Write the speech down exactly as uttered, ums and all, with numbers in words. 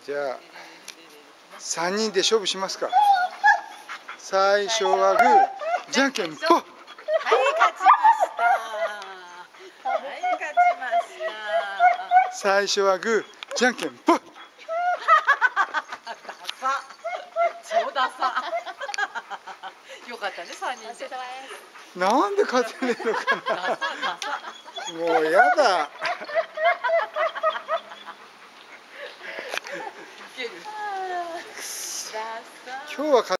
じゃあさんにんで勝負しますか。最初はグー、じゃんけんぽん。 はい、勝ちました。はい、勝ちました。 最初はグー、じゃんけんぽん。 ダサ。超ダサ。よかったね、三人で。 なんで勝てねえのかな。 ダサ、ダサ。 もうやだ。 ウケる。ダサ。 今日は